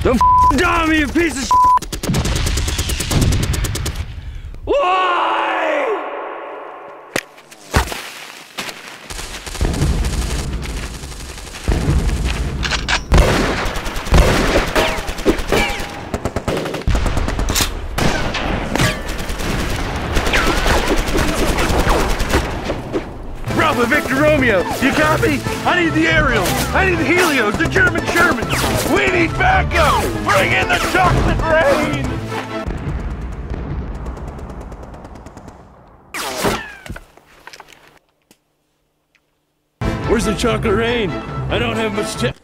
Don't die on me, you piece of Why? Bravo, Victor Romeo, you copy? I need the aerials, I need the Helios, the German Shermans. We need backup! Bring in the chocolate rain! Where's the chocolate rain? I don't have much time.